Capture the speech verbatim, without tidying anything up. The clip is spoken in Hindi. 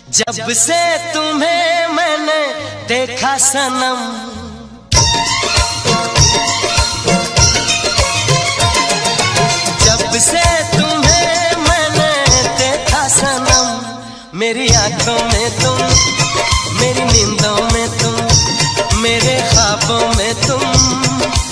जब से तुम्हें मैंने देखा सनम, जब से तुम्हें मैंने देखा सनम, मेरी आंखों में तुम, मेरी नींदों में तुम, मेरे ख्वाबों में तुम,